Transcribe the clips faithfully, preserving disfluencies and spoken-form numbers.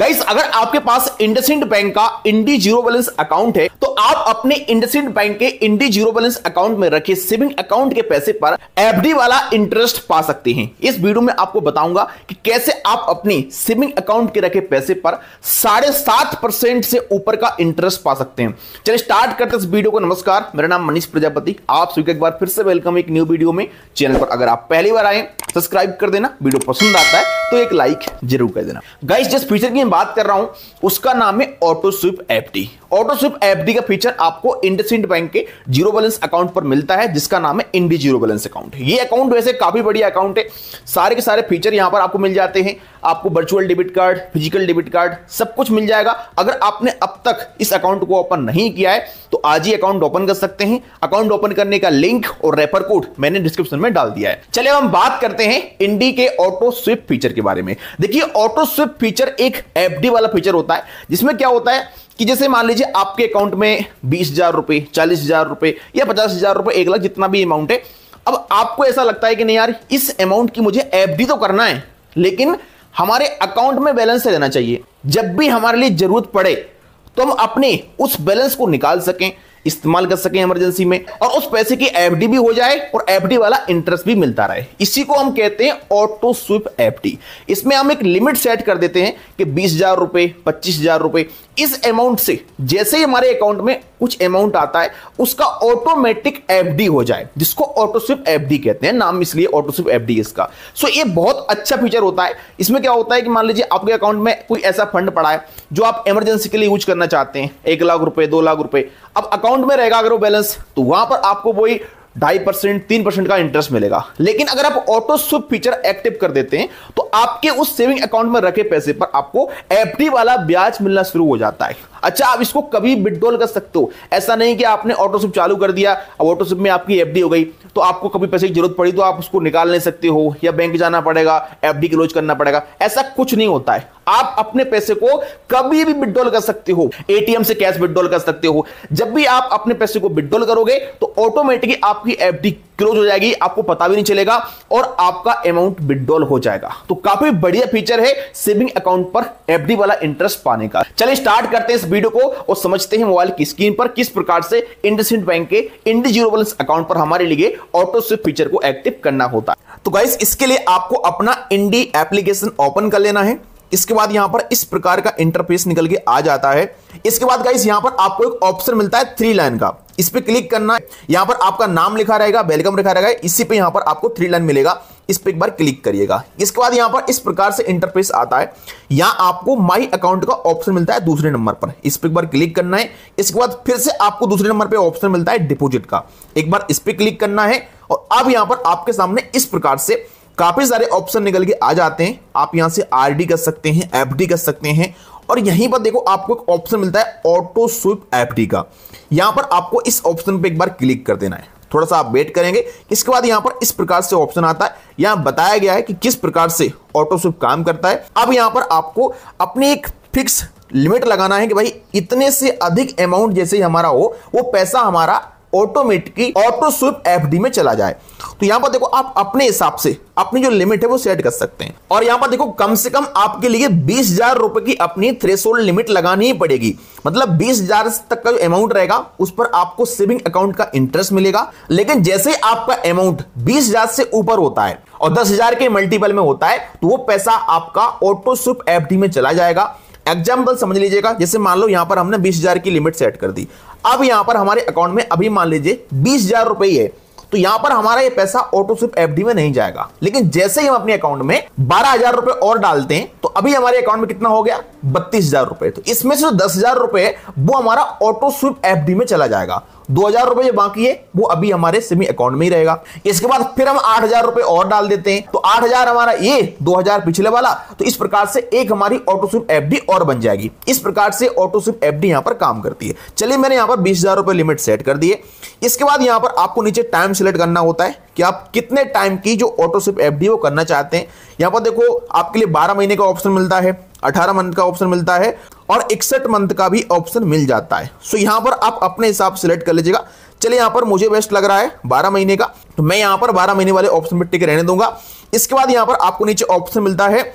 Guys अगर आपके पास IndusInd bank का इंडी जीरो बैलेंस अकाउंट है तो आप अपने इंडसइंड बैंक के इंडी जीरो बैलेंस अकाउंट में रखे सेविंग अकाउंट के पैसे पर एफडी वाला इंटरेस्ट पा सकते हैं। इस वीडियो में आपको बताऊंगा कि कैसे आप अपनी सेविंग अकाउंट के रखे पैसे पर साढ़े सात परसेंट से ऊपर का इंटरेस्ट पा सकते हैं। चलिए स्टार्ट करते हैं इस वीडियो को। नमस्कार, मेरा नाम मनीष प्रजापति, आप सभी का एक बार फिर से वेलकम एक न्यू वीडियो में। चैनल पर अगर आप पहली बार आए सब्सक्राइब कर देना, वीडियो पसंद आता है तो एक लाइक जरूर कर देना। गाइस जिस फीचर की मैं बात कर रहा हूं उसका नाम है auto sweep FD. Auto sweep FD का फीचर आपको इंडसइंड बैंक के जीरो बैलेंस अकाउंट पर मिलता है जिसका नाम है इंडी जीरो बैलेंस अकाउंट। ये अकाउंट वैसे काफी बढ़िया अकाउंट है, सारे के सारे फीचर यहां पर आपको मिल जाते हैं। आपको virtual debit card, physical debit card सब कुछ मिल जाएगा। अगर आपने अब तक इस अकाउंट को ओपन नहीं किया है तो आज ही अकाउंट ओपन कर सकते हैं। अकाउंट ओपन करने का लिंक और रेफर कोड मैंने डिस्क्रिप्शन में डाल दिया है। चलिए हम बात करते हैं इंडी के ऑटो स्विप फीचर के बारे में। देखिए ऑटो स्विप फीचर एक एफडी वाला फीचर होता है जिसमें क्या होता है कि जैसे मान लीजिए आपके अकाउंट में बीस हजार रुपए, चालीस हजार रुपए या पचास हजार रुपए, एक लाख, जितना भी अमाउंट है। अब आपको ऐसा लगता है कि नहीं यार इस अमाउंट की मुझे एफडी तो करना है लेकिन हमारे अकाउंट में बैलेंस रहना चाहिए, जब भी हमारे लिए जरूरत पड़े तो हम अपने उस बैलेंस को निकाल सकें, इस्तेमाल कर सकें इमरजेंसी में, और उस पैसे की एफडी भी हो जाए और एफडी वाला इंटरेस्ट भी मिलता रहे। इसी को हम कहते हैं ऑटो स्विप एफडी। इसमें हम एक लिमिट सेट कर देते हैं कि बीस हजार रुपए, पच्चीस हजार रुपए, इस अमाउंट से जैसे ही हमारे अकाउंट में कुछ अमाउंट आता है उसका ऑटोमेटिक एफडी हो जाए, जिसको ऑटो स्विप एफडी कहते हैं। नाम इसलिए ऑटो स्विप एफडी इसका। सो ये बहुत अच्छा फीचर होता है। इसमें क्या होता है कि मान लीजिए आपके अकाउंट में कोई ऐसा फंड पड़ा है जो आप इमरजेंसी के लिए यूज करना चाहते हैं, एक लाख रुपए, दो लाख रुपए। अब अकाउंट में रहेगा अगर वो बैलेंस तो वहां पर आपको वही ढाई परसेंट तीन परसेंट का इंटरेस्ट मिलेगा। लेकिन अगर आप ऑटो स्विप फीचर एक्टिव कर देते हैं तो आपके उस सेविंग अकाउंट में रखे पैसे पर आपको एफडी वाला ब्याज मिलना शुरू हो जाता है। अच्छा, आप इसको कभी विड्रॉल कर सकते हो। ऐसा नहीं कि आपने ऑटो स्विप चालू कर दिया, अब ऑटो स्विप में आपकी एफडी हो गई तो आपको कभी पैसे की जरूरत पड़ी तो आप उसको निकाल नहीं सकते हो या बैंक जाना पड़ेगा, एफडी क्लोज करना पड़ेगा। ऐसा कुछ नहीं होता है। आप अपने पैसे को कभी भी विड्रॉल कर सकते हो, एटीएम से कैश विड्रॉल कर सकते हो। जब भी आप अपने पैसे को विड्रॉल करोगे तो ऑटोमेटिकली आपकी एफडी क्लोज हो जाएगी, आपको पता भी नहीं चलेगा और आपका अमाउंट विड्रॉल हो जाएगा। तो काफी बढ़िया फीचर है सेविंग अकाउंट पर एफडी वाला इंटरेस्ट पाने का। चलिए स्टार्ट करते हैं इस वीडियो को और समझते हैं मोबाइल की स्क्रीन पर किस प्रकार से इंडसइंड बैंक के इंडी जीरो बैलेंस अकाउंट पर हमारे लिए ऑटो स्विप फीचर को एक्टिव करना होता है। तो गाइस इसके लिए आपको अपना इंडी एप्लीकेशन ओपन कर लेना है। इसके बाद यहां पर इस प्रकार का इंटरफेस निकल के आ जाता है। इसके बाद गाइस यहां पर आपको एक ऑप्शन मिलता है थ्री लाइन का, इस पे क्लिक करना है। यहां पर आपका नाम लिखा रहेगा, वेलकम लिखा रहेगा, इसी पे यहां पर आपको थ्री लाइन मिलेगा, इस पे एक बार क्लिक करिएगा। इसके बाद यहां पर इस प्रकार से इंटरफेस आता है। यहां आपको माई अकाउंट का ऑप्शन मिलता है दूसरे नंबर पर, इस पे एक बार क्लिक करना है। इसके बाद फिर से आपको दूसरे नंबर पे ऑप्शन मिलता है डिपॉजिट का, एक बार इस पे क्लिक करना है। और अब यहां पर आपके सामने इस प्रकार से काफी सारे ऑप्शन निकल के आ जाते हैं। आप यहां से आरडी कर सकते हैं, एफडी कर सकते हैं, और यहीं पर देखो आपको एक ऑप्शन मिलता है ऑटो स्विप एफडी का। यहां पर आपको इस ऑप्शन पे एक बार क्लिक कर देना है, थोड़ा सा आप वेट करेंगे। इसके बाद यहां पर इस प्रकार से ऑप्शन आता है, यहां बताया गया है कि किस प्रकार से ऑटो स्विप काम करता है। अब यहां पर आपको अपनी एक फिक्स लिमिट लगाना है कि भाई इतने से अधिक अमाउंट जैसे ही हमारा हो वो पैसा हमारा ऑटोमेटिकली ऑटो स्विप एफडी में चला जाए। तो यहां पर देखो आप अपने हिसाब से अपनी जो लिमिट है वो सेट कर सकते हैं। और यहां पर देखो कम से कम आपके लिए बीस हजार रुपए की अपनी थ्रेशोल्ड लिमिट लगानी ही पड़ेगी। मतलब बीस हजार तक का जो अमाउंट रहेगा उस पर आपको सेविंग अकाउंट का इंटरेस्ट मिलेगा। लेकिन जैसे ही आपका अमाउंट बीस हजार से ऊपर होता है और दस हजार के मल्टीपल में होता है तो वो पैसा आपका ऑटो स्विप एफडी में चला जाएगा। एग्जाम्पल समझ लीजिएगा, जैसे मान लो यहां पर हमने बीस हजार की लिमिट सेट कर दी। अब यहां पर हमारे अकाउंट में अभी मान लीजिए बीस हजार रुपए है तो यहां पर हमारा ये पैसा ऑटो स्विप एफडी में नहीं जाएगा। लेकिन जैसे ही हम अपने अकाउंट में बारह हजार रुपए और डालते हैं तो अभी हमारे अकाउंट में कितना हो गया, बत्तीस हजार रुपए। तो इसमें से जो दस हजार रुपए है वो हमारा ऑटो स्विप एफडी में चला जाएगा। दो हजार रुपए जो बाकी है वो अभी हमारे सेविंग अकाउंट में ही रहेगा। इसके बाद फिर हम आठ हजार रुपए और डाल देते हैं तो आठ हजार हमारा ये दो हजार पिछले वाला, तो इस प्रकार से एक हमारी ऑटो स्विप एफडी और बन जाएगी। इस प्रकार से ऑटो स्विप एफडी यहां पर काम करती है। चलिए मैंने यहां पर बीस हजार रुपए लिमिट सेट कर दिए। इसके बाद यहां पर आपको नीचे टाइम सिलेक्ट करना होता है कि आप कितने टाइम की जो ऑटो स्विप एफडी वो करना चाहते हैं। यहां पर देखो आपके लिए बारह महीने का ऑप्शन मिलता है, अठारह मंथ का ऑप्शन मिलता है और इकसठ मंथ का भी ऑप्शन मिल जाता है। सो यहां पर आप अपने हिसाब से सिलेक्ट कर लीजिएगा। चलिए यहां पर मुझे बेस्ट लग रहा है बारह महीने का, तो मैं यहां पर बारह महीने वाले ऑप्शन पे टिक रहने दूंगा। इसके बाद यहां पर आपको नीचे ऑप्शन मिलता है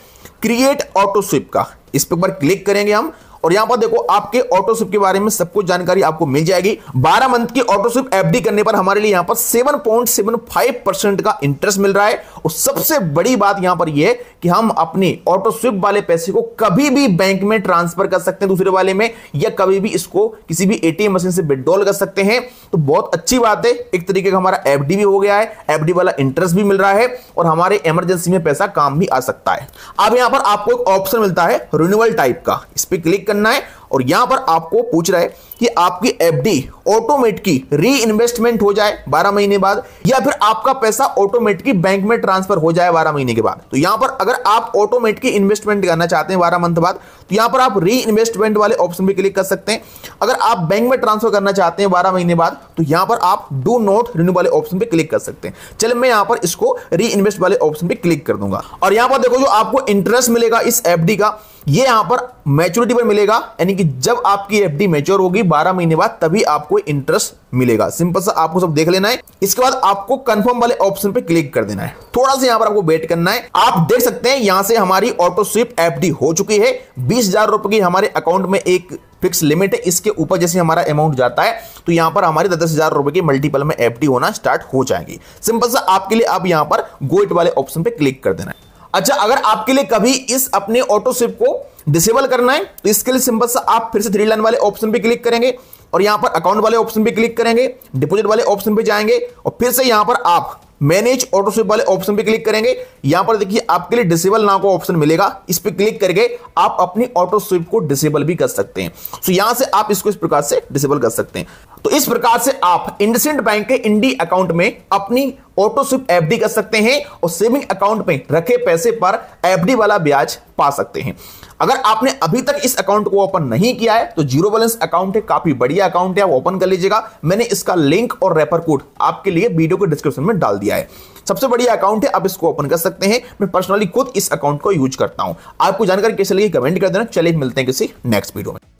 क्रिएट ऑटो स्विप का, इस पर एक बार क्लिक करेंगे हम और यहां पर देखो आपके ऑटो स्विप के बारे में सब कुछ जानकारी आपको मिल जाएगी। बारह मंथ की ऑटो स्विप एफडी करने पर हमारे लिए यहां पर सात पॉइंट सात पाँच परसेंट का इंटरेस्ट मिल रहा है। और सबसे बड़ी बात यहां पर यह है कि हम अपनी ऑटो स्विप वाले पैसे को कभी भी बैंक में ट्रांसफर कर सकते हैं दूसरे वाले में, या कभी भी इसको किसी भी एटीएम मशीन से विड्रॉल कर सकते हैं। तो बहुत अच्छी बात है, एक तरीके का हमारा एफडी भी हो गया है, एफडी वाला इंटरेस्ट भी मिल रहा है और हमारे इमरजेंसी में पैसा काम भी आ सकता है। अब यहां पर आपको एक ऑप्शन मिलता है रिन्यूअल टाइप का, इस पर क्लिक करना है और यहां पर आपको पूछ रहा है कि आपकी एफडी ऑटोमेटिक री इन्वेस्टमेंट हो जाए बारह महीने बाद, या फिर आपका पैसा ऑटोमेटिक बैंक में ट्रांसफर हो जाए बारह महीने के बाद। तो यहां पर अगर आप ऑटोमेटिक इन्वेस्टमेंट करना चाहते हैं बारह मंथ बाद, तो यहां पर आप री इन्वेस्टमेंट वाले ऑप्शन पे क्लिक कर सकते हैं। अगर आप बैंक में ट्रांसफर करना चाहते हैं बारह महीने बाद, तो यहां पर आप डू नॉट रिन्यू वाले ऑप्शन पे क्लिक कर सकते हैं। चलिए मैं यहां पर इसको री इन्वेस्ट वाले ऑप्शन पे क्लिक कर दूंगा और यहां पर देखो जो आपको इंटरेस्ट मिलेगा इस एफडी का, ये यहां पर मैच्योरिटी पर मिलेगा, यानी कि जब आपकी एफडी मैच्योर होगी बारह महीने बाद तभी आपको इंटरेस्ट मिलेगा। सिंपल सा आपको सब देख लेना है। इसके बाद आपको कंफर्म वाले ऑप्शन पे क्लिक कर देना है, थोड़ा सा यहां पर आपको वेट करना है। आप देख सकते हैं यहां से हमारी ऑटो स्विप एफडी हो चुकी है। बीस हजार रुपए की हमारे अकाउंट में एक फिक्स लिमिट है, इसके ऊपर जैसे हमारा अमाउंट जाता है तो यहां पर हमारी दस हजार रुपए की मल्टीपल में एफडी होना स्टार्ट हो जाएगी। सिंपल सा आपके लिए आप यहां पर गो इट वाले ऑप्शन पे क्लिक कर देना है। अच्छा, अगर आपके लिए कभी इस अपने ऑटो स्विप को डिसेबल करना है तो इसके लिए सिंपल सा आप फिर से थ्री लाइन वाले ऑप्शन पे क्लिक करेंगे और यहां पर अकाउंट वाले ऑप्शन पे क्लिक करेंगे, डिपॉजिट वाले ऑप्शन पे जाएंगे और फिर से यहां पर आप मैनेज ऑटो स्विप वाले ऑप्शन पे क्लिक करेंगे। यहां पर देखिए आपके लिए डिसेबल नाउ का ऑप्शन मिलेगा, इस पे क्लिक करके आप अपनी ऑटो स्विप को डिसेबल भी कर सकते हैं। तो यहां से आप इसको इस प्रकार से डिसेबल कर सकते हैं। तो इस प्रकार से आप इंडसइंड बैंक के इंडी अकाउंट में अपनी ऑटो स्विप एफडी कर सकते हैं और सेविंग अकाउंट में रखे पैसे पर एफडी वाला ब्याज पा सकते हैं। अगर आपने अभी तक इस अकाउंट को ओपन नहीं किया है तो जीरो बैलेंस अकाउंट है, काफी बढ़िया अकाउंट है, आप ओपन कर लीजिएगा। मैंने इसका लिंक और रेफर कोड आपके लिए वीडियो के डिस्क्रिप्शन में डाल दिया है। सबसे बढ़िया अकाउंट है, आप इसको ओपन कर सकते हैं। मैं पर्सनली खुद इस अकाउंट को यूज करता हूं। आपको जानकारी कैसे लगी कमेंट कर देना। चलिए मिलते हैं किसी नेक्स्ट वीडियो में।